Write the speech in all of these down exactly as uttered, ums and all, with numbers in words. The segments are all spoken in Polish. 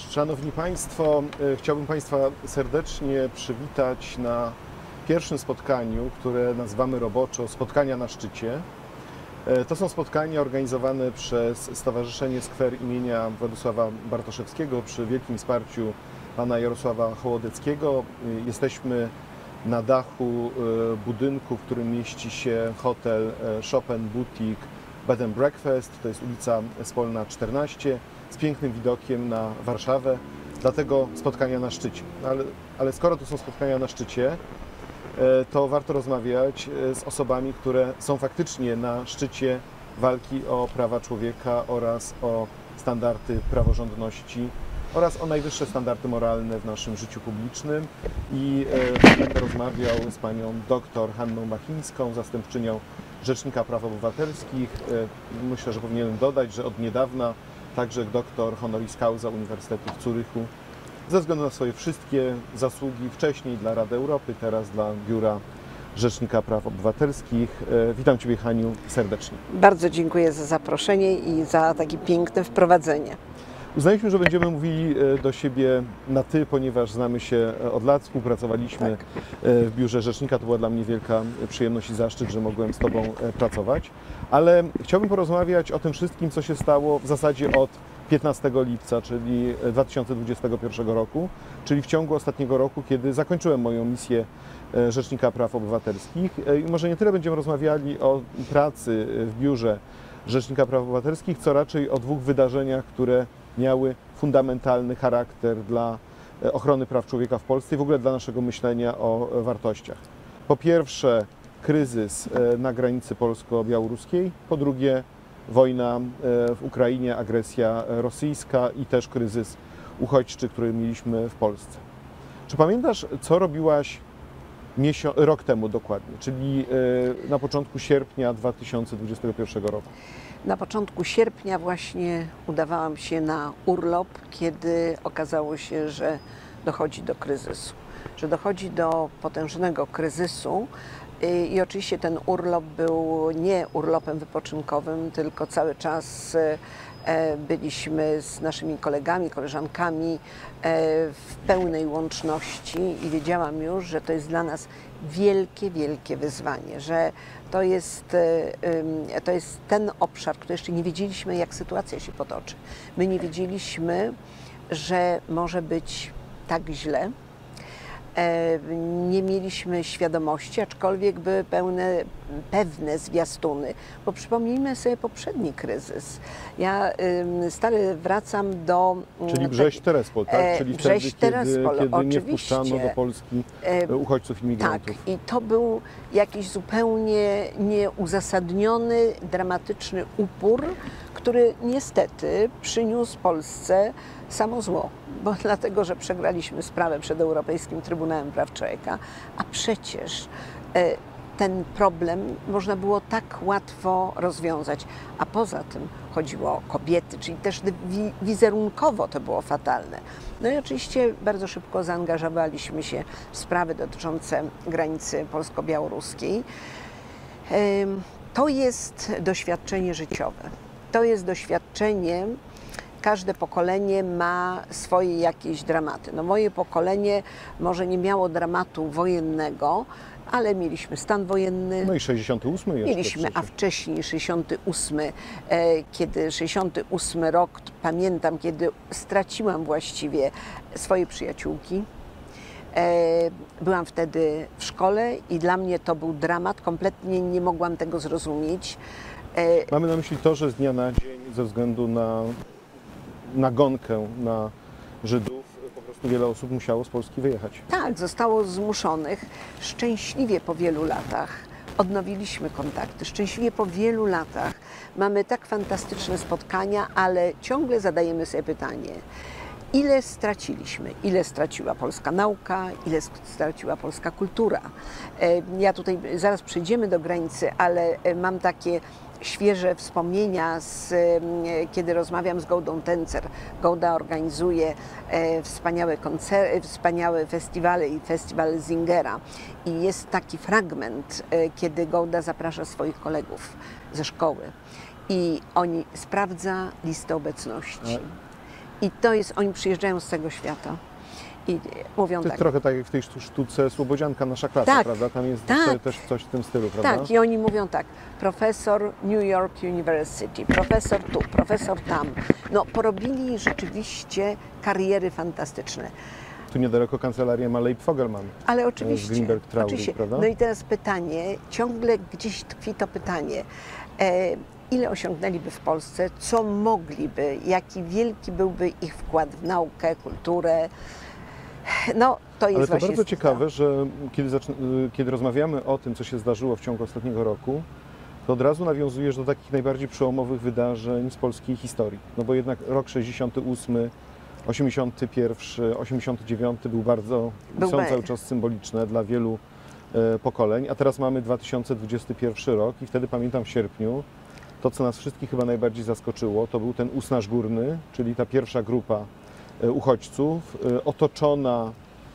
Szanowni Państwo, chciałbym Państwa serdecznie przywitać na pierwszym spotkaniu, które nazywamy roboczo Spotkania na szczycie. To są spotkania organizowane przez Stowarzyszenie Skwer imienia Władysława Bartoszewskiego przy wielkim wsparciu pana Jarosława Hołodeckiego. Jesteśmy na dachu budynku, w którym mieści się hotel Chopin Boutique Bed and Breakfast. To jest ulica Spolna czternaście z pięknym widokiem na Warszawę. Dlatego spotkania na szczycie. Ale, ale skoro to są spotkania na szczycie, to warto rozmawiać z osobami, które są faktycznie na szczycie walki o prawa człowieka oraz o standardy praworządności oraz o najwyższe standardy moralne w naszym życiu publicznym. I będę rozmawiał z panią doktor Hanną Machińską, zastępczynią Rzecznika Praw Obywatelskich. Myślę, że powinienem dodać, że od niedawna także doktor honoris causa Uniwersytetu w Zurychu, ze względu na swoje wszystkie zasługi wcześniej dla Rady Europy, teraz dla Biura Rzecznika Praw Obywatelskich. Witam Ciebie, Haniu, serdecznie. Bardzo dziękuję za zaproszenie i za takie piękne wprowadzenie. Uznaliśmy, że będziemy mówili do siebie na ty, ponieważ znamy się od lat, współpracowaliśmy tak. w Biurze Rzecznika. To była dla mnie wielka przyjemność i zaszczyt, że mogłem z Tobą pracować. Ale chciałbym porozmawiać o tym wszystkim, co się stało w zasadzie od piętnastego lipca, czyli dwa tysiące dwudziestego pierwszego roku, czyli w ciągu ostatniego roku, kiedy zakończyłem moją misję Rzecznika Praw Obywatelskich. I może nie tyle będziemy rozmawiali o pracy w Biurze Rzecznika Praw Obywatelskich, co raczej o dwóch wydarzeniach, które miały fundamentalny charakter dla ochrony praw człowieka w Polsce i w ogóle dla naszego myślenia o wartościach. Po pierwsze, kryzys na granicy polsko-białoruskiej, po drugie, wojna w Ukrainie, agresja rosyjska i też kryzys uchodźczy, który mieliśmy w Polsce. Czy pamiętasz, co robiłaś rok temu dokładnie, czyli na początku sierpnia dwa tysiące dwudziestego pierwszego roku? Na początku sierpnia właśnie udawałam się na urlop, kiedy okazało się, że dochodzi do kryzysu, że dochodzi do potężnego kryzysu. I oczywiście ten urlop był nie urlopem wypoczynkowym, tylko cały czas byliśmy z naszymi kolegami, koleżankami w pełnej łączności i wiedziałam już, że to jest dla nas wielkie, wielkie wyzwanie, że to jest, to jest ten obszar, który jeszcze nie wiedzieliśmy, jak sytuacja się potoczy. My nie wiedzieliśmy, że może być tak źle. Nie mieliśmy świadomości, aczkolwiek były pełne, pewne zwiastuny, bo przypomnijmy sobie poprzedni kryzys. Ja stale wracam do... Czyli Brześć-Terespol, tak? Czyli Brześć wtedy, kiedy, kiedy nie oczywiście. wpuszczano do Polski uchodźców, imigrantów. Tak, i to był jakiś zupełnie nieuzasadniony, dramatyczny upór, który niestety przyniósł Polsce samo zło, bo dlatego, że przegraliśmy sprawę przed Europejskim Trybunałem Praw Człowieka, a przecież e, ten problem można było tak łatwo rozwiązać, a poza tym chodziło o kobiety, czyli też wi wizerunkowo to było fatalne. No i oczywiście bardzo szybko zaangażowaliśmy się w sprawy dotyczące granicy polsko-białoruskiej. E, to jest doświadczenie życiowe, to jest doświadczenie. Każde pokolenie ma swoje jakieś dramaty. No moje pokolenie może nie miało dramatu wojennego, ale mieliśmy stan wojenny. No i sześćdziesiąty ósmy jeszcze. Mieliśmy, a wcześniej sześćdziesiąty ósmy, kiedy sześćdziesiąty ósmy rok, pamiętam, kiedy straciłam właściwie swoje przyjaciółki. Byłam wtedy w szkole i dla mnie to był dramat, kompletnie nie mogłam tego zrozumieć. Mamy na myśli to, że z dnia na dzień ze względu na nagonkę na Żydów po prostu wiele osób musiało z Polski wyjechać. Tak, zostało zmuszonych. Szczęśliwie po wielu latach odnowiliśmy kontakty. Szczęśliwie po wielu latach mamy tak fantastyczne spotkania, ale ciągle zadajemy sobie pytanie, ile straciliśmy, ile straciła polska nauka, ile straciła polska kultura. Ja tutaj zaraz przejdziemy do granicy, ale mam takie świeże wspomnienia, z, kiedy rozmawiam z Gołdą Tencer. Gołda organizuje e, wspaniałe, koncer wspaniałe festiwale i festiwal Zingera. I jest taki fragment, e, kiedy Gołda zaprasza swoich kolegów ze szkoły i oni sprawdza listę obecności. I to jest, oni przyjeżdżają z całego świata i mówią To jest tak. trochę tak jak w tej sztu- sztuce Słobodzianka, nasza klasa, Tak, prawda? Tam jest tak. też coś w tym stylu, prawda? Tak, i oni mówią tak, profesor New York University, profesor tu, profesor tam. No, porobili rzeczywiście kariery fantastyczne. Tu niedaleko kancelaria ma Leib Fogelman. Ale z oczywiście, Greenberg Traurig, oczywiście. prawda? No i teraz pytanie, ciągle gdzieś tkwi to pytanie, e, ile osiągnęliby w Polsce, co mogliby, jaki wielki byłby ich wkład w naukę, kulturę. No, to jest Ale to właśnie bardzo to. ciekawe, że kiedy, zaczn- kiedy rozmawiamy o tym, co się zdarzyło w ciągu ostatniego roku, to od razu nawiązujesz do takich najbardziej przełomowych wydarzeń z polskiej historii. No bo jednak rok sześćdziesiąty ósmy, osiemdziesiąty pierwszy, osiemdziesiąty dziewiąty był bardzo, Był są be- cały czas symboliczne dla wielu e, pokoleń, a teraz mamy dwa tysiące dwudziesty pierwszy rok i wtedy pamiętam w sierpniu, to co nas wszystkich chyba najbardziej zaskoczyło, to był ten Usnaż Górny, czyli ta pierwsza grupa e, uchodźców, e, otoczona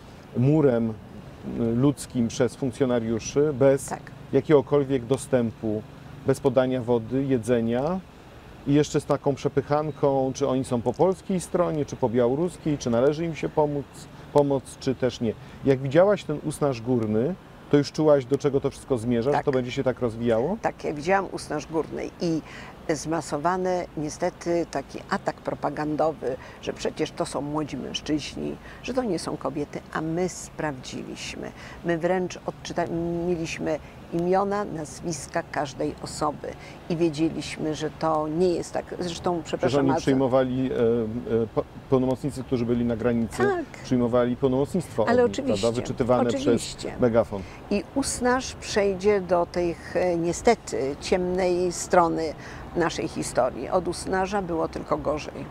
murem e, ludzkim przez funkcjonariuszy, bez Tak. jakiegokolwiek dostępu, bez podania wody, jedzenia i jeszcze z taką przepychanką, czy oni są po polskiej stronie, czy po białoruskiej, czy należy im się pomóc, pomoc, czy też nie. Jak widziałaś ten Usnaż Górny, to już czułaś, do czego to wszystko zmierza, że Tak. to będzie się tak rozwijało? Tak, ja widziałam Usnaż Górny i zmasowany niestety taki atak propagandowy, że przecież to są młodzi mężczyźni, że to nie są kobiety, a my sprawdziliśmy. My wręcz odczyta- mieliśmy imiona, nazwiska każdej osoby i wiedzieliśmy, że to nie jest tak. Zresztą, Przecież przepraszam oni bardzo. przyjmowali, e, e, po- pełnomocnicy, którzy byli na granicy, Tak. przyjmowali pełnomocnictwo Ale od nich, oczywiście, prawda? Wyczytywane oczywiście. przez megafon. I Usnaż przejdzie do tych e, niestety ciemnej strony naszej historii. Od Usnaża było tylko gorzej.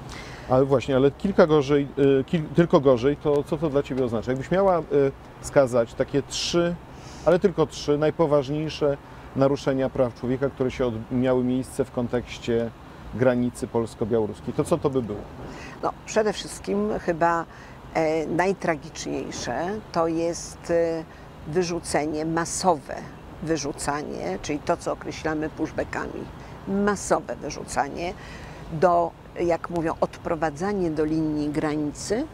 Ale właśnie, ale kilka gorzej, y, kil, tylko gorzej, to co to dla Ciebie oznacza? Jakbyś miała y, wskazać takie trzy, ale tylko trzy najpoważniejsze naruszenia praw człowieka, które się od, miały miejsce w kontekście granicy polsko-białoruskiej, to co to by było? No, przede wszystkim chyba e, najtragiczniejsze to jest e, wyrzucenie, masowe wyrzucanie, czyli to, co określamy pushbackami, masowe wyrzucanie do, jak mówią, odprowadzanie do linii granicy,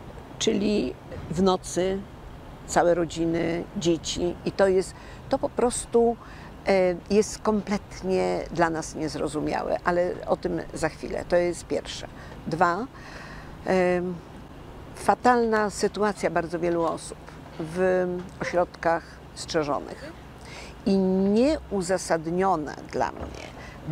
czyli w nocy całe rodziny, dzieci i to jest, to po prostu e, jest kompletnie dla nas niezrozumiałe, ale o tym za chwilę. To jest pierwsze. Dwa, e, fatalna sytuacja bardzo wielu osób w ośrodkach strzeżonych i nieuzasadnione dla mnie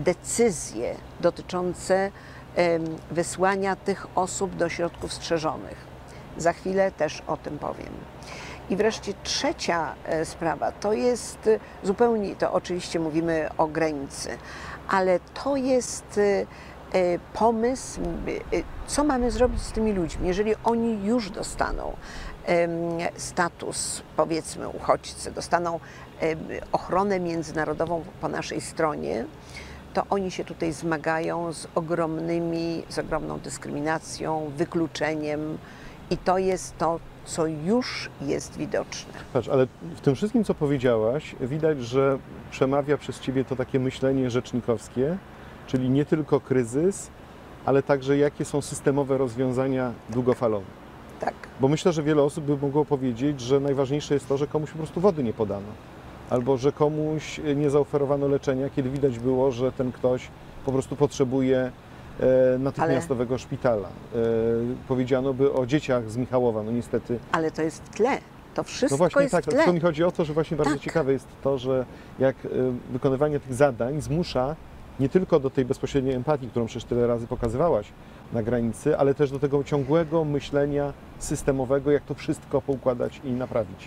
decyzje dotyczące em, wysłania tych osób do ośrodków strzeżonych. Za chwilę też o tym powiem. I wreszcie trzecia e, sprawa to jest e, zupełnie, to oczywiście mówimy o granicy, ale to jest e, e, pomysł, e, co mamy zrobić z tymi ludźmi, jeżeli oni już dostaną em, status, powiedzmy, uchodźcy, dostaną em, ochronę międzynarodową po naszej stronie, to oni się tutaj zmagają z ogromnymi, z ogromną dyskryminacją, wykluczeniem i to jest to, co już jest widoczne. Patrz, ale w tym wszystkim, co powiedziałaś, widać, że przemawia przez Ciebie to takie myślenie rzecznikowskie, czyli nie tylko kryzys, ale także jakie są systemowe rozwiązania długofalowe. Tak. Bo myślę, że wiele osób by mogło powiedzieć, że najważniejsze jest to, że komuś po prostu wody nie podano. Albo że komuś nie zaoferowano leczenia, kiedy widać było, że ten ktoś po prostu potrzebuje e, natychmiastowego szpitala. E, powiedziano by o dzieciach z Michałowa, no niestety. Ale to jest w tle. To wszystko No właśnie jest tak, w tle. tylko mi chodzi o to, że właśnie bardzo Tak. ciekawe jest to, że jak e, wykonywanie tych zadań zmusza nie tylko do tej bezpośredniej empatii, którą przecież tyle razy pokazywałaś na granicy, ale też do tego ciągłego myślenia systemowego, jak to wszystko poukładać i naprawić.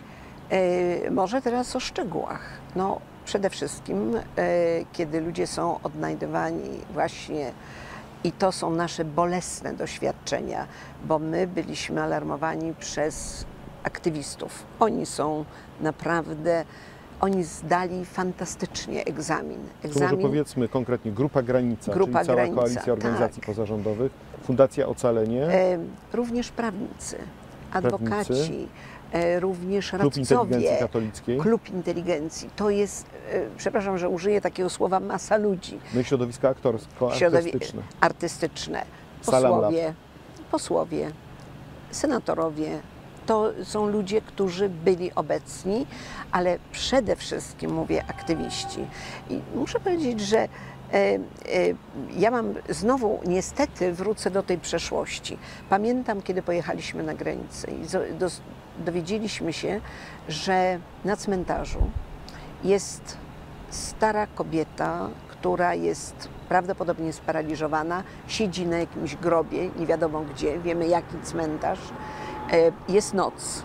E, może teraz o szczegółach. No, przede wszystkim, e, kiedy ludzie są odnajdywani właśnie i to są nasze bolesne doświadczenia, bo my byliśmy alarmowani przez aktywistów. Oni są naprawdę, oni zdali fantastycznie egzamin. Tu może Egzamin powiedzmy konkretnie Grupa Granica, Grupa czyli cała Granica, koalicja organizacji tak. pozarządowych, Fundacja Ocalenie, e, również prawnicy, adwokaci, Prawnicy. e, również Klub radcowie. Inteligencji Katolickiej, Klub inteligencji. To jest, e, przepraszam, że użyję takiego słowa, masa ludzi. no i środowiska Środowi- aktorsko-artystyczne. artystyczne, Salam posłowie, posłowie, senatorowie. To są ludzie, którzy byli obecni, ale przede wszystkim mówię aktywiści. I muszę powiedzieć, że e, e, ja mam znowu, niestety wrócę do tej przeszłości. Pamiętam, kiedy pojechaliśmy na granicę i zo- dos- dowiedzieliśmy się, że na cmentarzu jest stara kobieta, która jest prawdopodobnie sparaliżowana, siedzi na jakimś grobie, nie wiadomo gdzie, wiemy jaki cmentarz. Jest noc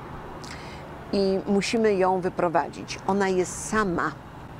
i musimy ją wyprowadzić. Ona jest sama.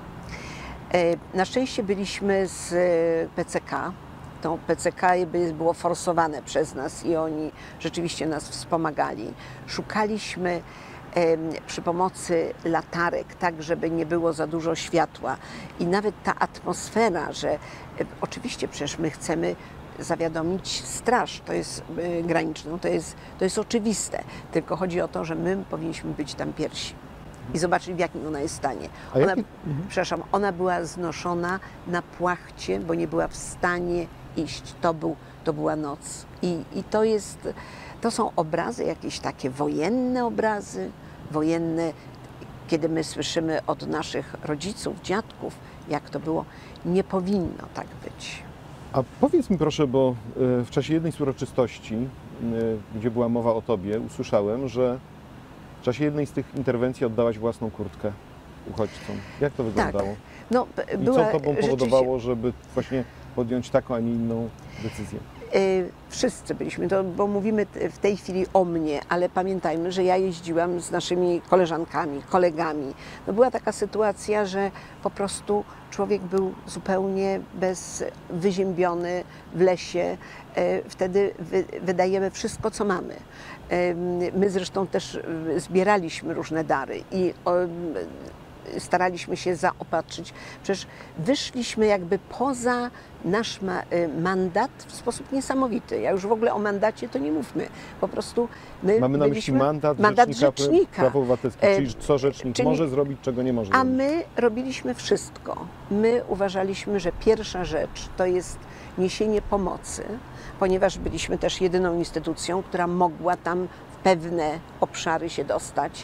Na szczęście byliśmy z P C K. To P C K było forsowane przez nas i oni rzeczywiście nas wspomagali. Szukaliśmy przy pomocy latarek, tak żeby nie było za dużo światła. I nawet ta atmosfera, że oczywiście przecież my chcemy zawiadomić straż, to jest y, graniczną, to jest, to jest oczywiste. Tylko chodzi o to, że my powinniśmy być tam pierwsi i zobaczyć, w jakim ona jest stanie. Ona, jaki... mhm. Przepraszam, ona była znoszona na płachcie, bo nie była w stanie iść. To, był, to była noc. I, i to jest, to są obrazy, jakieś takie wojenne obrazy, wojenne, kiedy my słyszymy od naszych rodziców, dziadków, jak to było. Nie powinno tak być. A powiedz mi proszę, bo w czasie jednej z uroczystości, gdzie była mowa o Tobie, usłyszałem, że w czasie jednej z tych interwencji oddałaś własną kurtkę uchodźcom. Jak to wyglądało? Tak. No, I była, co Tobą powodowało, żeby właśnie podjąć taką, a nie inną decyzję? Wszyscy byliśmy, to, bo mówimy w tej chwili o mnie, ale pamiętajmy, że ja jeździłam z naszymi koleżankami, kolegami. No była taka sytuacja, że po prostu człowiek był zupełnie bez, wyziębiony w lesie. Wtedy wy, wydajemy wszystko, co mamy. My zresztą też zbieraliśmy różne dary i staraliśmy się zaopatrzyć. Przecież wyszliśmy jakby poza nasz ma, mandat w sposób niesamowity. Ja już w ogóle o mandacie to nie mówmy. Po prostu my Mamy na byliśmy, myśli mandat, mandat rzecznika, rzecznika. praw obywatelskich, czyli co rzecznik czyli, może zrobić, czego nie może a zrobić. my robiliśmy wszystko. My uważaliśmy, że pierwsza rzecz to jest niesienie pomocy, ponieważ byliśmy też jedyną instytucją, która mogła tam w pewne obszary się dostać.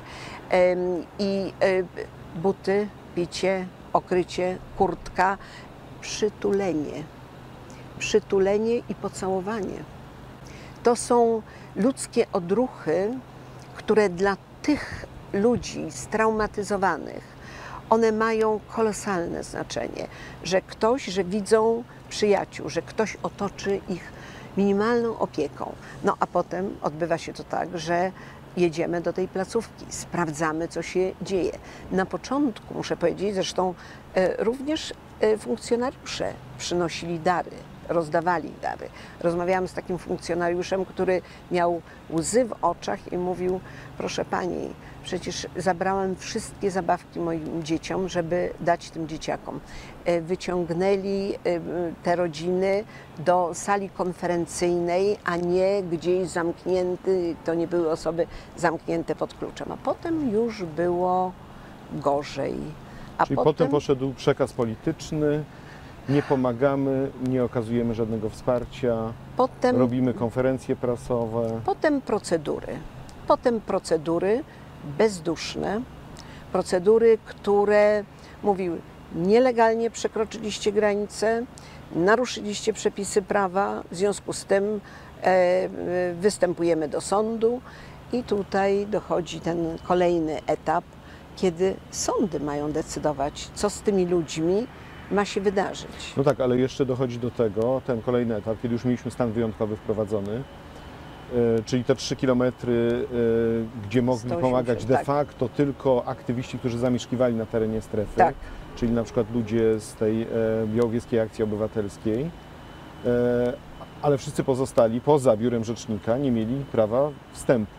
I buty, picie, okrycie, kurtka, przytulenie. Przytulenie i pocałowanie. To są ludzkie odruchy, które dla tych ludzi straumatyzowanych, one mają kolosalne znaczenie, że ktoś, że widzą przyjaciół, że ktoś otoczy ich minimalną opieką. No a potem odbywa się to tak, że jedziemy do tej placówki, sprawdzamy, co się dzieje. Na początku, muszę powiedzieć, zresztą e, również e, funkcjonariusze przynosili dary, rozdawali dary. Rozmawiałam z takim funkcjonariuszem, który miał łzy w oczach i mówił: proszę pani, przecież zabrałem wszystkie zabawki moim dzieciom, żeby dać tym dzieciakom. Wyciągnęli te rodziny do sali konferencyjnej, a nie gdzieś zamknięty, to nie były osoby zamknięte pod kluczem. A potem już było gorzej. A Czyli potem, potem poszedł przekaz polityczny, nie pomagamy, nie okazujemy żadnego wsparcia, potem, robimy konferencje prasowe. Potem procedury. Potem procedury bezduszne, procedury, które mówiły: nielegalnie przekroczyliście granicę, naruszyliście przepisy prawa, w związku z tym e, występujemy do sądu i tutaj dochodzi ten kolejny etap, kiedy sądy mają decydować, co z tymi ludźmi ma się wydarzyć. No tak, ale jeszcze dochodzi do tego ten kolejny etap, kiedy już mieliśmy stan wyjątkowy wprowadzony, yy, czyli te trzy kilometry, yy, gdzie mogli pomagać de facto tak. tylko aktywiści, którzy zamieszkiwali na terenie strefy, tak. czyli na przykład ludzie z tej yy, Białowieskiej Akcji Obywatelskiej, yy, ale wszyscy pozostali poza biurem rzecznika nie mieli prawa wstępu.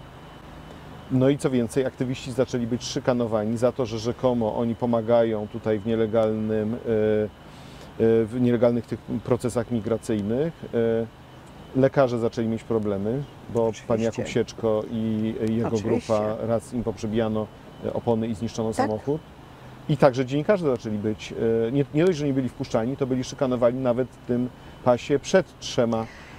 No i co więcej, aktywiści zaczęli być szykanowani za to, że rzekomo oni pomagają tutaj w nielegalnym, w nielegalnych tych procesach migracyjnych. Lekarze zaczęli mieć problemy, bo Oczywiście. pan Jakub Sieczko i jego Oczywiście. grupa, raz im poprzebijano opony i zniszczono tak. samochód. I także dziennikarze zaczęli być, nie, nie dość, że nie byli wpuszczani, to byli szykanowani nawet w tym pasie przed trzema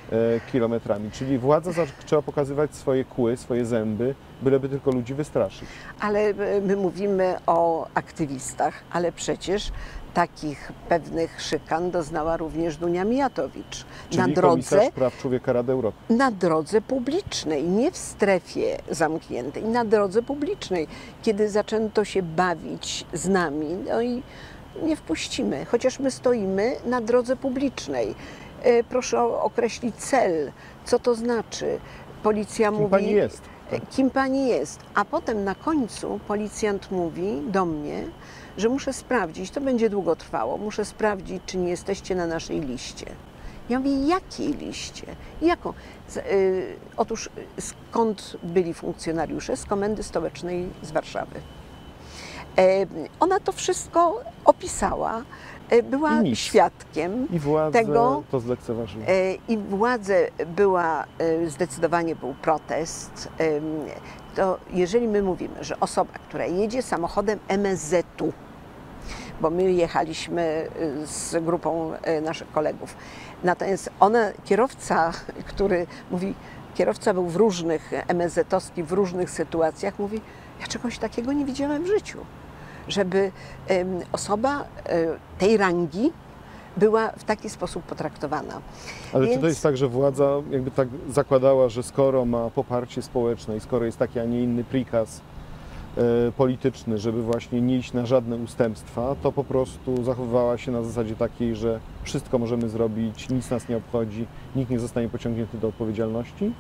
kilometrami. Czyli władza zaczęła pokazywać swoje kły, swoje zęby, byleby tylko ludzi wystraszyć. Ale my mówimy o aktywistach, ale przecież takich pewnych szykan doznała również Dunia Mijatowicz. Czyli na drodze, komisarz praw człowieka Rady Europy. Na drodze publicznej, nie w strefie zamkniętej, na drodze publicznej, kiedy zaczęto się bawić z nami, no i nie wpuścimy, chociaż my stoimy na drodze publicznej. Proszę określić cel, co to znaczy. Policja Kim mówi... pani jest? Kim pani jest? A potem na końcu policjant mówi do mnie, że muszę sprawdzić, to będzie długo trwało, muszę sprawdzić, czy nie jesteście na naszej liście. Ja mówię, jakiej liście? Jaką? Z, y, otóż skąd byli funkcjonariusze? Z Komendy Stołecznej z Warszawy. E, ona to wszystko opisała, e, była I świadkiem I władze tego. to zlekceważyły. E, I władze była, e, zdecydowanie był protest. E, to jeżeli my mówimy, że osoba, która jedzie samochodem M S Z-u, bo my jechaliśmy z grupą naszych kolegów, natomiast ona, kierowca, który mówi, kierowca był w różnych, M S Z-owski w różnych sytuacjach, mówi, ja czegoś takiego nie widziałem w życiu, żeby um, osoba um, tej rangi była w taki sposób potraktowana. Ale Więc... czy to jest tak, że władza jakby tak zakładała, że skoro ma poparcie społeczne i skoro jest taki, a nie inny prikaz e, polityczny, żeby właśnie nie iść na żadne ustępstwa, to po prostu zachowywała się na zasadzie takiej, że wszystko możemy zrobić, nic nas nie obchodzi, nikt nie zostanie pociągnięty do odpowiedzialności?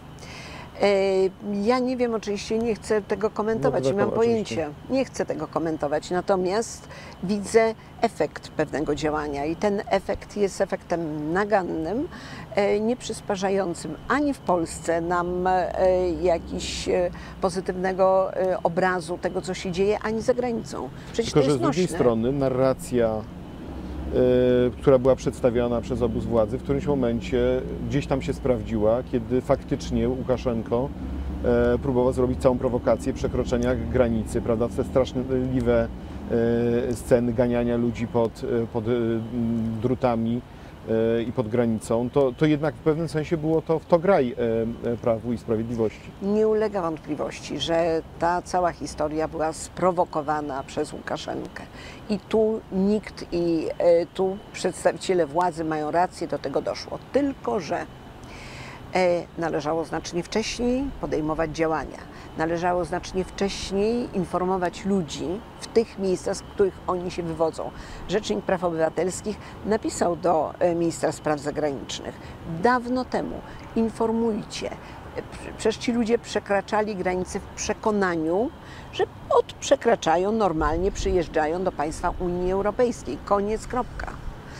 Ja nie wiem, oczywiście nie chcę tego komentować, No, nie mam oczywiście. pojęcia, nie chcę tego komentować, natomiast widzę efekt pewnego działania i ten efekt jest efektem nagannym, nie przysparzającym ani w Polsce nam jakiś pozytywnego obrazu tego, co się dzieje, ani za granicą. Przecież Tylko, to że jest z drugiej nośne. strony narracja, y, która była przedstawiona przez obóz władzy, w którymś momencie gdzieś tam się sprawdziła, kiedy faktycznie Łukaszenko y, próbował zrobić całą prowokację przekroczenia granicy, prawda, te straszliwe y, sceny ganiania ludzi pod, y, pod y, drutami y, i pod granicą, to, to jednak w pewnym sensie było to w to graj y, Prawu i Sprawiedliwości. Nie ulega wątpliwości, że ta cała historia była sprowokowana przez Łukaszenkę. I tu nikt, i e, tu przedstawiciele władzy mają rację, do tego doszło. Tylko że e, należało znacznie wcześniej podejmować działania. Należało znacznie wcześniej informować ludzi w tych miejscach, z których oni się wywodzą. Rzecznik Praw Obywatelskich napisał do e, ministra spraw zagranicznych dawno temu: informujcie. Przecież ci ludzie przekraczali granicę w przekonaniu, że od przekraczają, normalnie przyjeżdżają do państwa Unii Europejskiej. Koniec, kropka.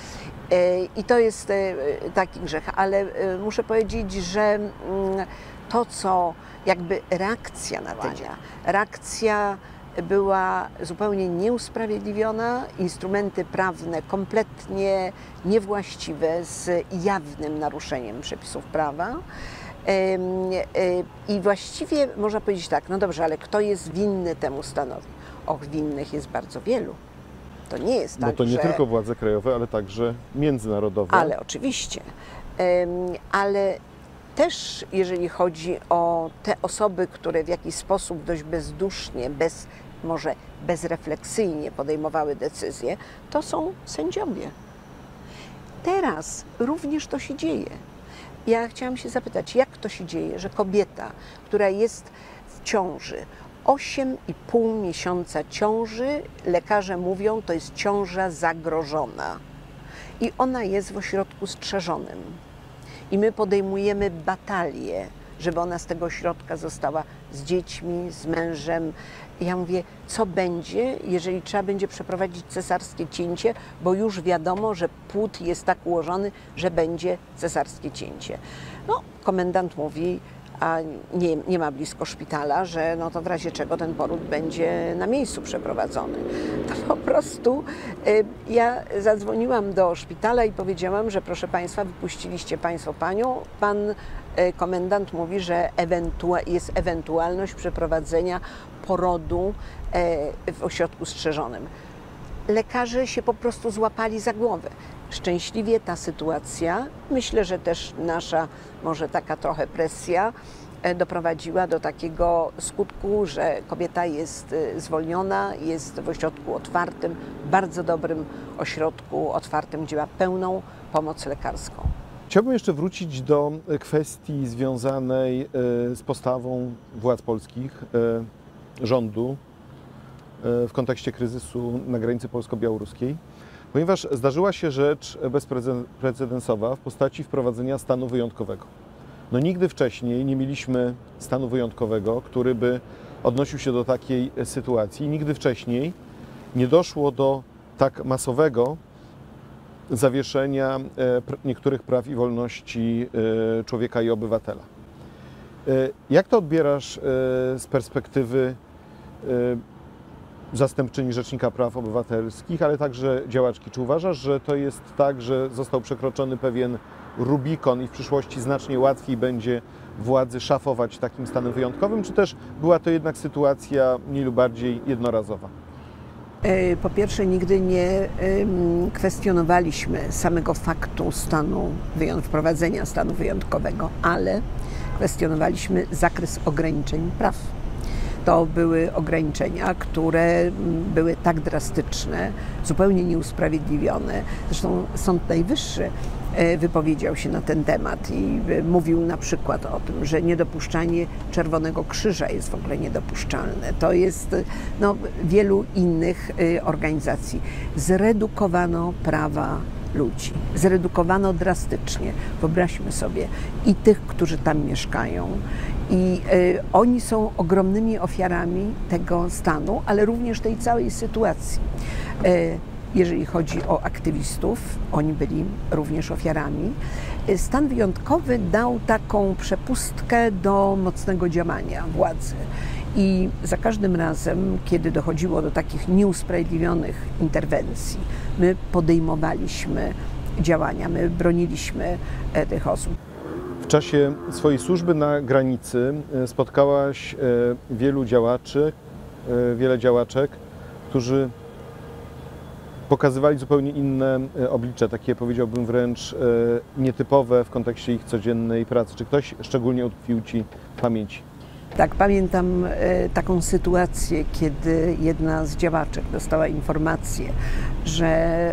I to jest taki grzech, ale muszę powiedzieć, że to, co jakby reakcja na te działania, reakcja była zupełnie nieusprawiedliwiona, instrumenty prawne kompletnie niewłaściwe, z jawnym naruszeniem przepisów prawa. I właściwie można powiedzieć tak, no dobrze, ale kto jest winny temu stanowi? Och, winnych jest bardzo wielu. To nie jest tak, No to nie że... tylko władze krajowe, ale także międzynarodowe. Ale oczywiście. Ale też jeżeli chodzi o te osoby, które w jakiś sposób dość bezdusznie, bez, może bezrefleksyjnie podejmowały decyzje, to są sędziowie. Teraz również to się dzieje. Ja chciałam się zapytać, jak to się dzieje, że kobieta, która jest w ciąży, osiem i pół miesiąca ciąży, lekarze mówią, to jest ciąża zagrożona i ona jest w ośrodku strzeżonym. I my podejmujemy batalię, żeby ona z tego ośrodka została z dziećmi, z mężem. I ja mówię, co będzie, jeżeli trzeba będzie przeprowadzić cesarskie cięcie, bo już wiadomo, że płód jest tak ułożony, że będzie cesarskie cięcie. No, komendant mówi, a nie, nie ma blisko szpitala, że no to w razie czego ten poród będzie na miejscu przeprowadzony. To po prostu y, ja zadzwoniłam do szpitala i powiedziałam, że proszę Państwa, wypuściliście Państwo Panią, Pan y, komendant mówi, że ewentua jest ewentualność przeprowadzenia porodu y, w ośrodku strzeżonym. lekarze się po prostu złapali za głowę. Szczęśliwie ta sytuacja, myślę, że też nasza może taka trochę presja doprowadziła do takiego skutku, że kobieta jest zwolniona, jest w ośrodku otwartym, bardzo dobrym ośrodku otwartym, gdzie ma pełną pomoc lekarską. Chciałbym jeszcze wrócić do kwestii związanej z postawą władz polskich, rządu w kontekście kryzysu na granicy polsko-białoruskiej, ponieważ zdarzyła się rzecz bezprecedensowa w postaci wprowadzenia stanu wyjątkowego. No nigdy wcześniej nie mieliśmy stanu wyjątkowego, który by odnosił się do takiej sytuacji. Nigdy wcześniej nie doszło do tak masowego zawieszenia niektórych praw i wolności człowieka i obywatela. Jak to odbierasz z perspektywy zastępczyni Rzecznika Praw Obywatelskich, ale także działaczki? Czy uważasz, że to jest tak, że został przekroczony pewien Rubikon i w przyszłości znacznie łatwiej będzie władzy szafować takim stanem wyjątkowym, czy też była to jednak sytuacja mniej lub bardziej jednorazowa? Po pierwsze, nigdy nie kwestionowaliśmy samego faktu stanu, wprowadzenia stanu wyjątkowego, ale kwestionowaliśmy zakres ograniczeń praw. To były ograniczenia, które były tak drastyczne, zupełnie nieusprawiedliwione. Zresztą Sąd Najwyższy wypowiedział się na ten temat i mówił na przykład o tym, że niedopuszczanie Czerwonego Krzyża jest w ogóle niedopuszczalne. To jest no, wielu innych organizacji. Zredukowano prawa ludzi. Zredukowano drastycznie. Wyobraźmy sobie i tych, którzy tam mieszkają. I y, oni są ogromnymi ofiarami tego stanu, ale również tej całej sytuacji. Y, Jeżeli chodzi o aktywistów, oni byli również ofiarami. Stan wyjątkowy dał taką przepustkę do mocnego działania władzy. I za każdym razem, kiedy dochodziło do takich nieusprawiedliwionych interwencji, my podejmowaliśmy działania, my broniliśmy tych osób. W czasie swojej służby na granicy spotkałaś wielu działaczy, wiele działaczek, którzy pokazywali zupełnie inne oblicze, takie powiedziałbym wręcz nietypowe w kontekście ich codziennej pracy. Czy ktoś szczególnie utkwił Ci w pamięci? Tak, pamiętam taką sytuację, kiedy jedna z działaczek dostała informację, że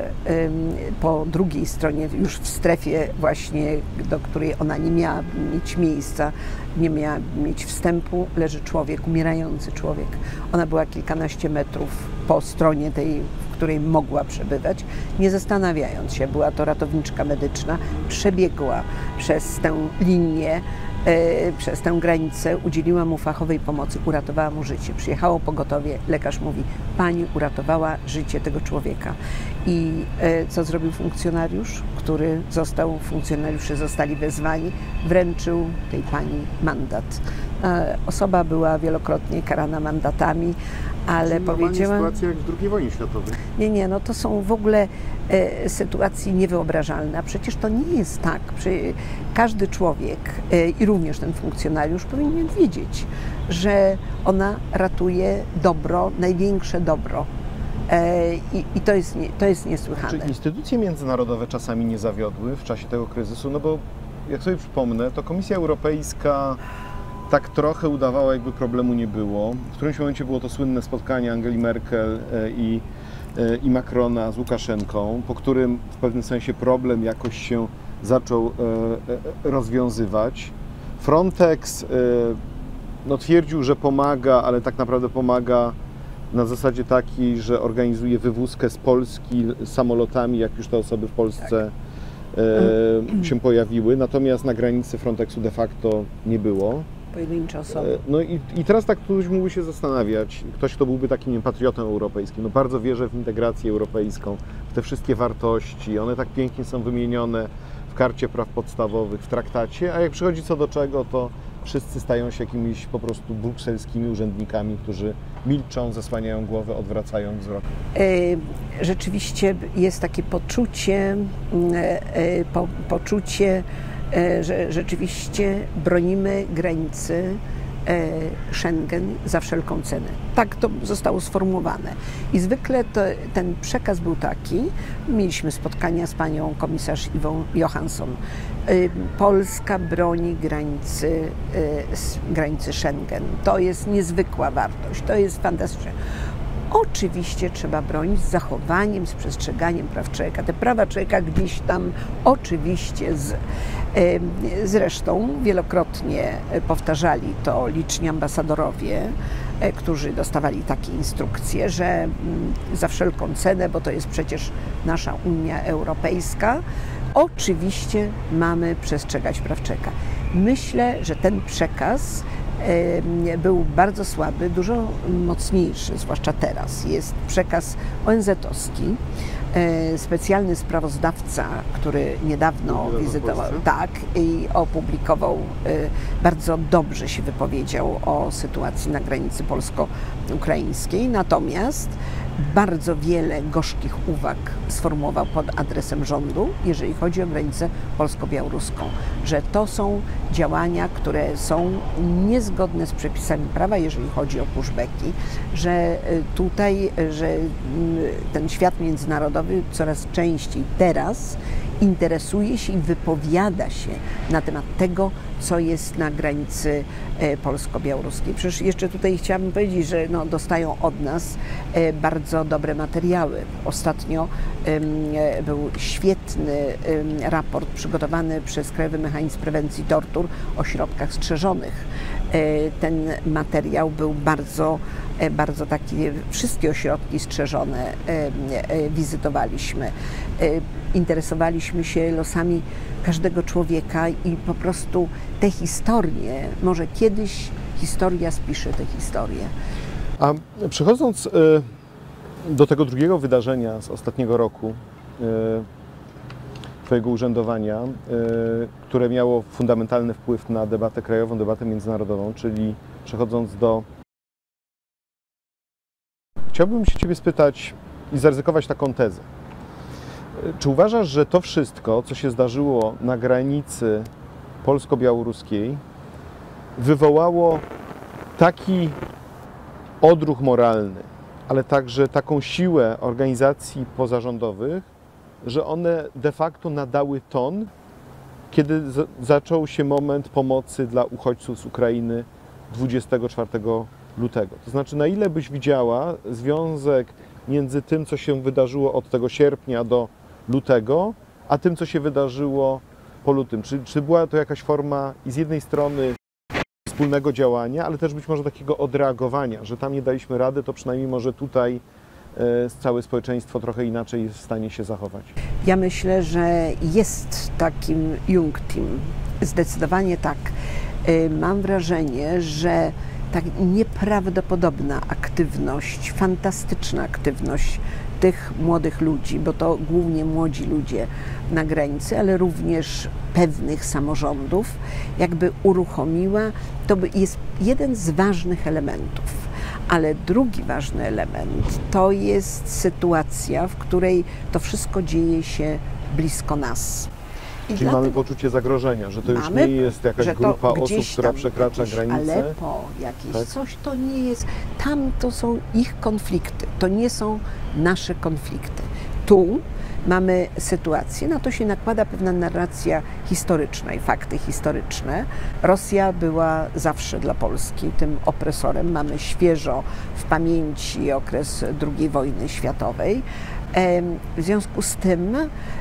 po drugiej stronie, już w strefie właśnie, do której ona nie miała mieć miejsca, nie miała mieć wstępu, leży człowiek, umierający człowiek. Ona była kilkanaście metrów po stronie tej, w której mogła przebywać, nie zastanawiając się, była to ratowniczka medyczna, przebiegła przez tę linię, przez tę granicę, udzieliła mu fachowej pomocy, uratowała mu życie. Przyjechało pogotowie, lekarz mówi, pani uratowała życie tego człowieka. I co zrobił funkcjonariusz, który został, funkcjonariusze zostali wezwani, wręczył tej pani mandat. Osoba była wielokrotnie karana mandatami, ale Czyli powiedziała... sytuacja jak w drugiej wojnie światowej. Nie, nie, no to są w ogóle e, sytuacje niewyobrażalne. A przecież to nie jest tak. Przy, każdy człowiek e, i również ten funkcjonariusz powinien wiedzieć, że ona ratuje dobro, największe dobro. E, i, I to jest, nie, to jest niesłychane. Czy instytucje międzynarodowe czasami nie zawiodły w czasie tego kryzysu? No bo jak sobie przypomnę, to Komisja Europejska tak trochę udawała, jakby problemu nie było. W którymś momencie było to słynne spotkanie Angeli Merkel i, i Macrona z Łukaszenką, po którym w pewnym sensie problem jakoś się zaczął rozwiązywać. Frontex no, twierdził, że pomaga, ale tak naprawdę pomaga na zasadzie takiej, że organizuje wywózkę z Polski samolotami, jak już te osoby w Polsce tak. się pojawiły. Natomiast na granicy Frontexu de facto nie było. Pojedyncze osoby. No i, i teraz tak ktoś mógłby się zastanawiać, ktoś, kto byłby takim nie wiem, patriotą europejskim, no bardzo wierzę w integrację europejską, w te wszystkie wartości, one tak pięknie są wymienione w Karcie Praw Podstawowych, w traktacie, a jak przychodzi co do czego, to wszyscy stają się jakimiś po prostu brukselskimi urzędnikami, którzy milczą, zasłaniają głowę, odwracają wzrok. Rzeczywiście jest takie poczucie, po, poczucie, że rzeczywiście bronimy granicy Schengen za wszelką cenę. Tak to zostało sformułowane. I zwykle to, ten przekaz był taki, mieliśmy spotkania z panią komisarz Iwą Johansson. Polska broni granicy, granicy Schengen. To jest niezwykła wartość, to jest fantastyczne. Oczywiście trzeba bronić z zachowaniem, z przestrzeganiem praw człowieka. Te prawa człowieka gdzieś tam oczywiście z, zresztą wielokrotnie powtarzali to liczni ambasadorowie, którzy dostawali takie instrukcje, że za wszelką cenę, bo to jest przecież nasza Unia Europejska, oczywiście mamy przestrzegać praw człowieka. Myślę, że ten przekaz był bardzo słaby, dużo mocniejszy, zwłaszcza teraz. Jest przekaz O N Z-owski, specjalny sprawozdawca, który niedawno wizytował, tak, i opublikował, bardzo dobrze się wypowiedział o sytuacji na granicy polsko-ukraińskiej, natomiast bardzo wiele gorzkich uwag sformułował pod adresem rządu, jeżeli chodzi o granicę polsko-białoruską, że to są działania, które są niezgodne z przepisami prawa, jeżeli chodzi o pushbacki, że tutaj, że ten świat międzynarodowy coraz częściej teraz interesuje się i wypowiada się na temat tego, co jest na granicy polsko-białoruskiej. Przecież jeszcze tutaj chciałabym powiedzieć, że no, dostają od nas bardzo dobre materiały. Ostatnio był świetny raport przygotowany przez Krajowy Mechanizm Prewencji Tortur o środkach strzeżonych. Ten materiał był bardzo, bardzo taki, wszystkie ośrodki strzeżone wizytowaliśmy. Interesowaliśmy się losami każdego człowieka i po prostu te historie, może kiedyś historia spisze tę historię. A przechodząc do tego drugiego wydarzenia z ostatniego roku, Twojego urzędowania, które miało fundamentalny wpływ na debatę krajową, debatę międzynarodową, czyli przechodząc do... Chciałbym się Ciebie spytać i zaryzykować taką tezę. Czy uważasz, że to wszystko, co się zdarzyło na granicy polsko-białoruskiej, wywołało taki odruch moralny, ale także taką siłę organizacji pozarządowych, że one de facto nadały ton, kiedy zaczął się moment pomocy dla uchodźców z Ukrainy dwudziestego czwartego lutego? To znaczy, na ile byś widziała związek między tym, co się wydarzyło od tego sierpnia do lutego, a tym, co się wydarzyło po lutym? Czy, czy była to jakaś forma i z jednej strony wspólnego działania, ale też być może takiego odreagowania, że tam nie daliśmy rady, to przynajmniej może tutaj e, całe społeczeństwo trochę inaczej jest w stanie się zachować? Ja myślę, że jest takim Young Team. Zdecydowanie tak. Mam wrażenie, że tak nieprawdopodobna aktywność, fantastyczna aktywność tych młodych ludzi, bo to głównie młodzi ludzie na granicy, ale również pewnych samorządów, jakby uruchomiła, to jest jeden z ważnych elementów. Ale drugi ważny element to jest sytuacja, w której to wszystko dzieje się blisko nas. I Czyli mamy poczucie zagrożenia, że to już mamy, nie jest jakaś grupa osób, która przekracza jakieś granicę. Aleppo, jakieś tak? coś, to nie jest, tam to są ich konflikty, to nie są nasze konflikty. Tu mamy sytuację, na to się nakłada pewna narracja historyczna i fakty historyczne. Rosja była zawsze dla Polski tym opresorem. Mamy świeżo w pamięci okres drugiej wojny światowej. W związku z tym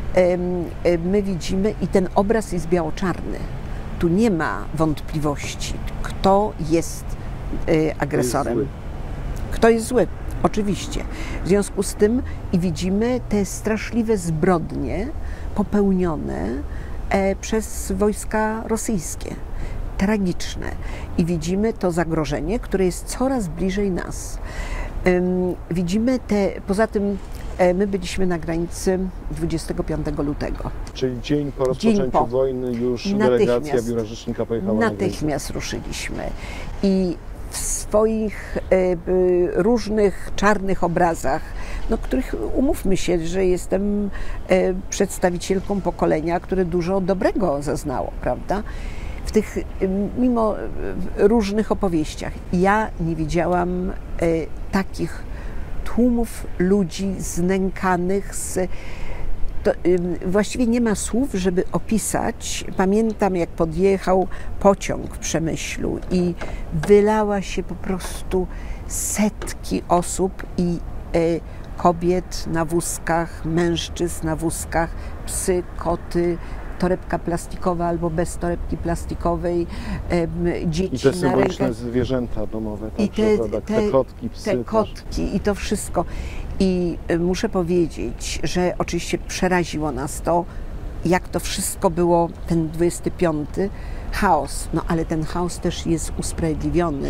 my widzimy, i ten obraz jest biało-czarny. Tu nie ma wątpliwości, kto jest agresorem. Kto jest zły? Oczywiście. W związku z tym i widzimy te straszliwe zbrodnie popełnione przez wojska rosyjskie. Tragiczne. I widzimy to zagrożenie, które jest coraz bliżej nas. Widzimy te, poza tym my byliśmy na granicy dwudziestego piątego lutego. Czyli dzień po rozpoczęciu dzień po. wojny już delegacja Biura Rzecznika pojechała na Natychmiast ruszyliśmy. I w swoich y, różnych czarnych obrazach, no, których umówmy się, że jestem y, przedstawicielką pokolenia, które dużo dobrego zaznało, prawda? w tych, mimo różnych opowieściach, ja nie widziałam takich tłumów ludzi znękanych z... To, właściwie nie ma słów, żeby opisać. Pamiętam, jak podjechał pociąg w Przemyślu i wylała się po prostu setki osób i y, kobiet na wózkach, mężczyzn na wózkach, psy, koty, torebka plastikowa albo bez torebki plastikowej, y, dzieci I te na symboliczne rękach. zwierzęta domowe, I także, te, prawda? te, te kotki, psy. te też. kotki i to wszystko. I muszę powiedzieć, że oczywiście przeraziło nas to, jak to wszystko było, ten dwudziesty piąty, chaos. No ale ten chaos też jest usprawiedliwiony,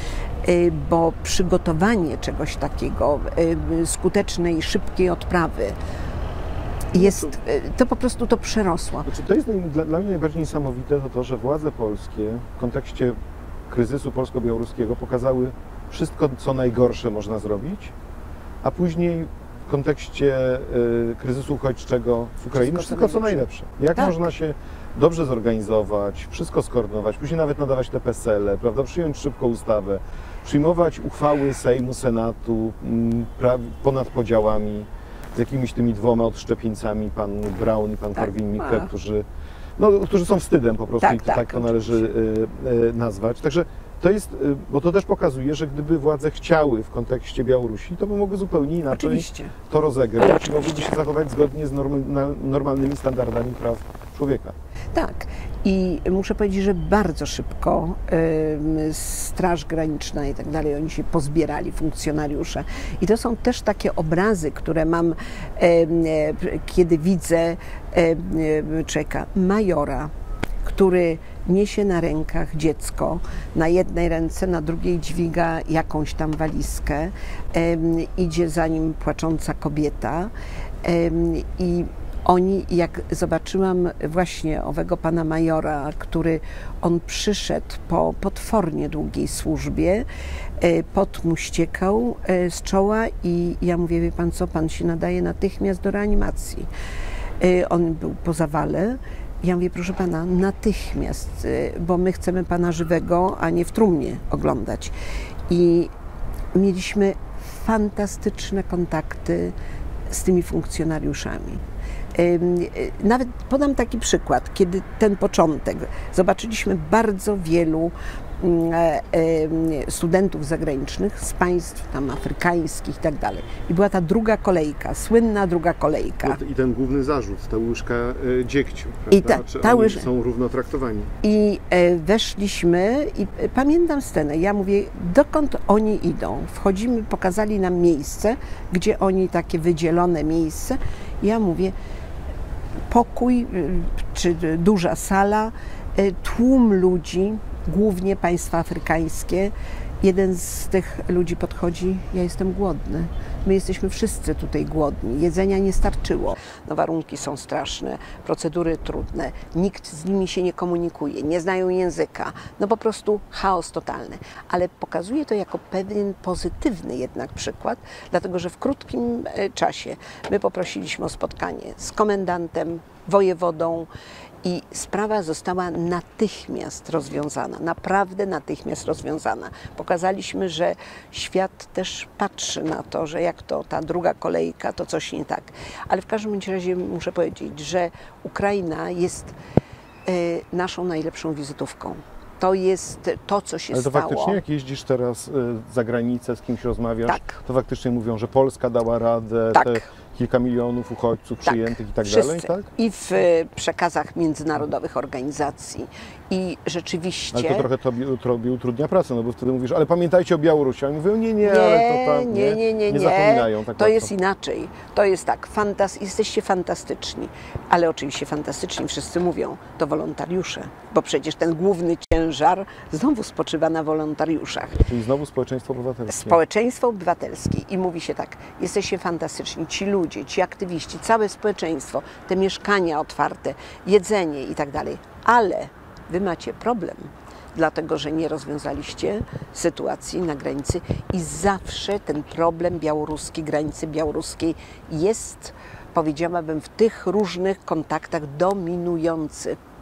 bo przygotowanie czegoś takiego, skutecznej, szybkiej odprawy, jest, to po prostu to przerosło. Znaczy, to jest dla, dla mnie najbardziej niesamowite to, to, że władze polskie w kontekście kryzysu polsko-białoruskiego pokazały wszystko, co najgorsze można zrobić, a później w kontekście y, kryzysu uchodźczego w Ukrainie wszystko, wszystko co najlepsze. Jak tak. można się dobrze zorganizować, wszystko skoordynować, później nawet nadawać te PESEL-e, prawda, przyjąć szybko ustawę, przyjmować uchwały Sejmu, Senatu m, pra, ponad podziałami, z jakimiś tymi dwoma odszczepieńcami, pan Braun i pan tak. Korwin-Mikke, którzy, no, którzy są wstydem po prostu tak, i to, tak, tak to należy y, y, nazwać. Także to jest, bo to też pokazuje, że gdyby władze chciały w kontekście Białorusi, to by mogły zupełnie inaczej Oczywiście. to rozegrać i mogłyby się zachować zgodnie z norm, normalnymi standardami praw człowieka. Tak. I muszę powiedzieć, że bardzo szybko y, Straż Graniczna i tak dalej, oni się pozbierali, funkcjonariusze. I to są też takie obrazy, które mam, y, y, kiedy widzę y, czeka majora, który niesie na rękach dziecko, na jednej ręce, na drugiej dźwiga jakąś tam walizkę, um, idzie za nim płacząca kobieta um, i oni, jak zobaczyłam właśnie owego pana majora, który on przyszedł po potwornie długiej służbie, pot mu ściekał z czoła i ja mówię, wie pan co, pan się nadaje natychmiast do reanimacji. On był po zawale. Ja mówię, proszę pana, natychmiast, bo my chcemy pana żywego, a nie w trumnie oglądać. I mieliśmy fantastyczne kontakty z tymi funkcjonariuszami. Nawet podam taki przykład, kiedy ten początek, zobaczyliśmy bardzo wielu studentów zagranicznych z państw tam afrykańskich i tak dalej. I była ta druga kolejka, słynna druga kolejka. I ten główny zarzut, ta łyżka e, dziegciu, prawda? I ta, Czy ta oni łyż... są równo traktowani. I e, weszliśmy i e, pamiętam scenę, ja mówię, dokąd oni idą? Wchodzimy, pokazali nam miejsce, gdzie oni, takie wydzielone miejsce. Ja mówię, pokój, czy duża sala, e, tłum ludzi, głównie państwa afrykańskie. Jeden z tych ludzi podchodzi, ja jestem głodny. My jesteśmy wszyscy tutaj głodni. Jedzenia nie starczyło. No, warunki są straszne, procedury trudne, nikt z nimi się nie komunikuje, nie znają języka. No po prostu chaos totalny. Ale pokazuje to jako pewien pozytywny jednak przykład, dlatego że w krótkim czasie my poprosiliśmy o spotkanie z komendantem, wojewodą, i sprawa została natychmiast rozwiązana, naprawdę natychmiast rozwiązana. Pokazaliśmy, że świat też patrzy na to, że jak to ta druga kolejka, to coś nie tak. Ale w każdym razie muszę powiedzieć, że Ukraina jest y, naszą najlepszą wizytówką. To jest to, co się Ale to stało. faktycznie, jak jeździsz teraz y, za granicę, z kimś rozmawiasz, tak. to faktycznie mówią, że Polska dała radę, tak. te kilka milionów uchodźców tak. przyjętych i tak Wszyscy. dalej, tak? I w przekazach międzynarodowych organizacji. I rzeczywiście... Ale to trochę tobie, tobie utrudnia pracę, no bo wtedy mówisz, ale pamiętajcie o Białorusi. Oni mówią, nie, nie, nie, ale to tam nie, nie, nie, nie zapominają. Tak to łatwo. jest inaczej. To jest tak, fantas jesteście fantastyczni, ale oczywiście fantastyczni, wszyscy mówią, to wolontariusze, bo przecież ten główny ciężar znowu spoczywa na wolontariuszach. Czyli znowu społeczeństwo obywatelskie. Społeczeństwo obywatelskie i mówi się tak, jesteście fantastyczni, ci ludzie, ci aktywiści, całe społeczeństwo, te mieszkania otwarte, jedzenie i tak dalej, ale wy macie problem, dlatego że nie rozwiązaliście sytuacji na granicy i zawsze ten problem białoruski, granicy białoruskiej jest, powiedziałabym, w tych różnych kontaktach dominujący.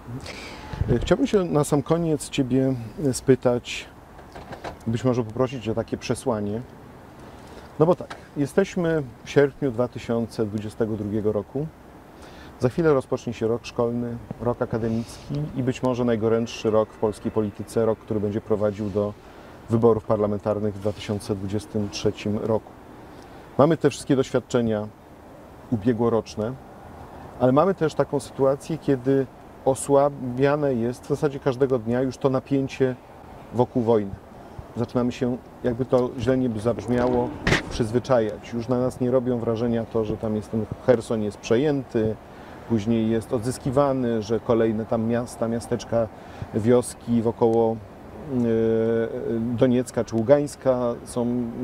Chciałbym się na sam koniec Ciebie spytać, być może poprosić o takie przesłanie. No bo tak, jesteśmy w sierpniu dwa tysiące dwudziestego drugiego roku. Za chwilę rozpocznie się rok szkolny, rok akademicki i być może najgorętszy rok w polskiej polityce, rok, który będzie prowadził do wyborów parlamentarnych w dwa tysiące dwudziestym trzecim roku. Mamy te wszystkie doświadczenia ubiegłoroczne, ale mamy też taką sytuację, kiedy osłabiane jest w zasadzie każdego dnia już to napięcie wokół wojny. Zaczynamy się, jakby to źle nie zabrzmiało, przyzwyczajać. Już na nas nie robią wrażenia to, że tam jest ten Cherson jest przejęty, później jest odzyskiwany, że kolejne tam miasta, miasteczka, wioski wokoło Doniecka czy Ługańska są,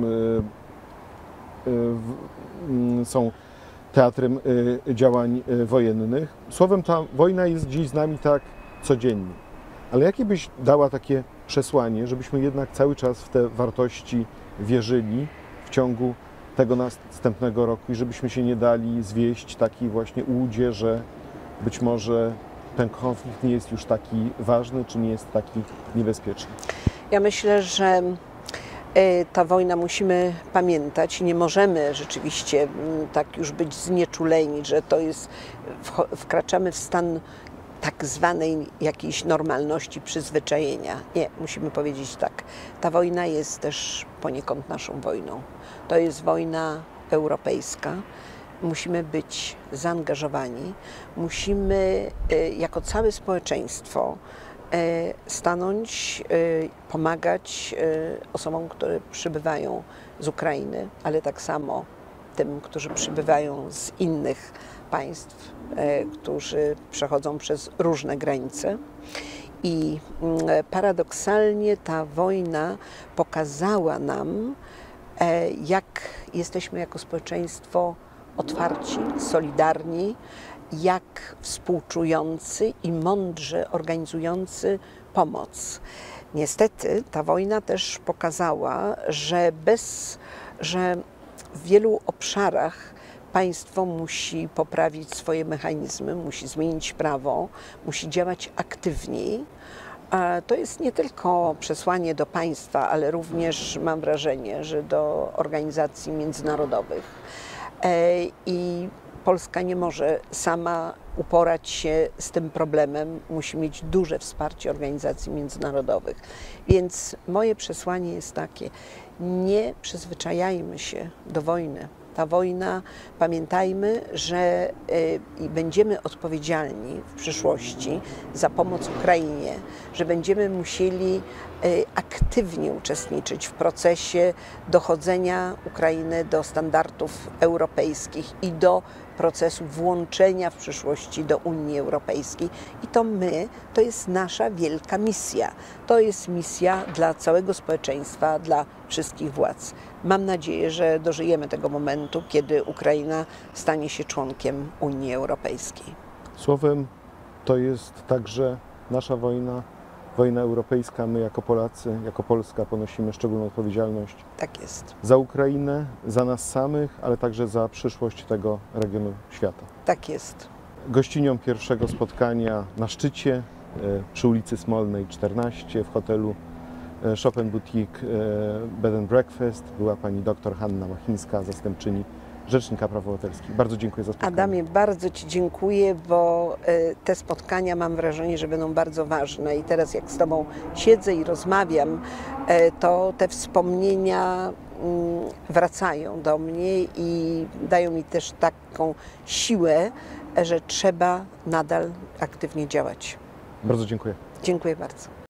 są teatrem działań wojennych. Słowem, ta wojna jest dziś z nami tak codziennie. Ale jakie byś dała takie przesłanie, żebyśmy jednak cały czas w te wartości wierzyli w ciągu tego następnego roku i żebyśmy się nie dali zwieść takiej właśnie ułudzie, że być może ten konflikt nie jest już taki ważny, czy nie jest taki niebezpieczny? Ja myślę, że ta wojna musimy pamiętać i nie możemy rzeczywiście tak już być znieczuleni, że to jest, wkraczamy w stan tak zwanej jakiejś normalności, przyzwyczajenia. Nie, musimy powiedzieć tak, ta wojna jest też poniekąd naszą wojną. To jest wojna europejska. Musimy być zaangażowani, musimy jako całe społeczeństwo stanąć, pomagać osobom, które przybywają z Ukrainy, ale tak samo tym, którzy przybywają z innych państw, którzy przechodzą przez różne granice. I paradoksalnie ta wojna pokazała nam, jak jesteśmy jako społeczeństwo otwarci, solidarni, jak współczujący i mądrze organizujący pomoc. Niestety ta wojna też pokazała, że, bez, że w wielu obszarach państwo musi poprawić swoje mechanizmy, musi zmienić prawo, musi działać aktywniej. To jest nie tylko przesłanie do państwa, ale również mam wrażenie, że do organizacji międzynarodowych. I Polska nie może sama uporać się z tym problemem, musi mieć duże wsparcie organizacji międzynarodowych. Więc moje przesłanie jest takie, nie przyzwyczajajmy się do wojny. Ta wojna, pamiętajmy, że y, będziemy odpowiedzialni w przyszłości za pomoc Ukrainie, że będziemy musieli y, aktywnie uczestniczyć w procesie dochodzenia Ukrainy do standardów europejskich i do procesu włączenia w przyszłości do Unii Europejskiej. I to my, to jest nasza wielka misja. To jest misja dla całego społeczeństwa, dla wszystkich władz. Mam nadzieję, że dożyjemy tego momentu, kiedy Ukraina stanie się członkiem Unii Europejskiej. Słowem, to jest także nasza wojna, wojna europejska. My jako Polacy, jako Polska ponosimy szczególną odpowiedzialność. Tak jest. Za Ukrainę, za nas samych, ale także za przyszłość tego regionu świata. Tak jest. Gościnią pierwszego spotkania na szczycie przy ulicy Smolnej czternaście w hotelu Chopin Boutique Bed and Breakfast była pani dr Hanna Machińska, zastępczyni Rzecznika Praw Obywatelskich. Bardzo dziękuję za spotkanie. Adamie, bardzo Ci dziękuję, bo te spotkania mam wrażenie, że będą bardzo ważne i teraz jak z Tobą siedzę i rozmawiam, to te wspomnienia wracają do mnie i dają mi też taką siłę, że trzeba nadal aktywnie działać. Bardzo dziękuję. Dziękuję bardzo.